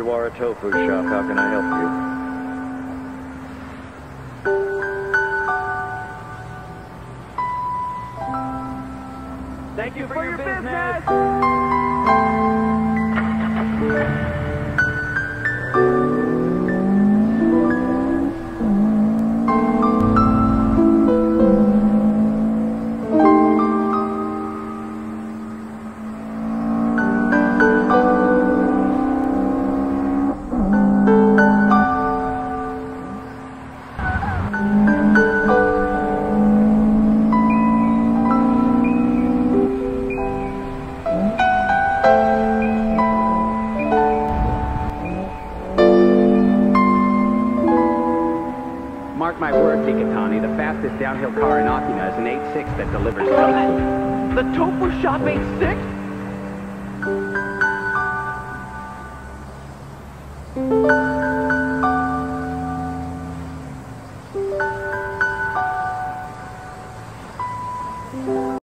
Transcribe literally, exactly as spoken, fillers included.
Fujiwara Tofu Shop. How can I help you? Thank you for, for your, your business. Mark my words, Iketani, the fastest downhill car in Akina is an eight six that delivers tofu. The tofu shop eight six?